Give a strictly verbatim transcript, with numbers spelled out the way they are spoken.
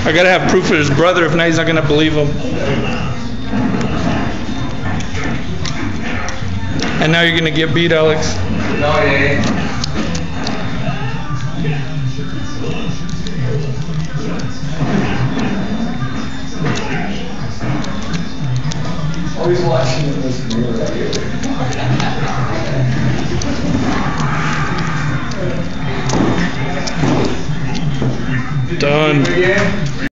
I gotta have proof of his brother. If not, he's not gonna believe him. And now you're gonna get beat, Alex. No, yeah. Always watching and listening. Done.